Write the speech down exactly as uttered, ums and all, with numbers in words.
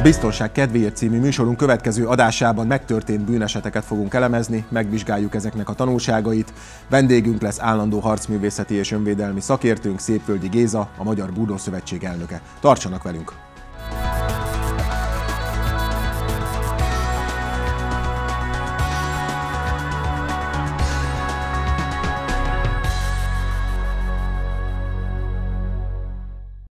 A Biztonság kedvéért című műsorunk következő adásában megtörtént bűneseteket fogunk elemezni, megvizsgáljuk ezeknek a tanulságait. Vendégünk lesz állandó harcművészeti és önvédelmi szakértőnk, Szépvölgyi Géza, a Magyar Búdó Szövetség elnöke. Tartsanak velünk!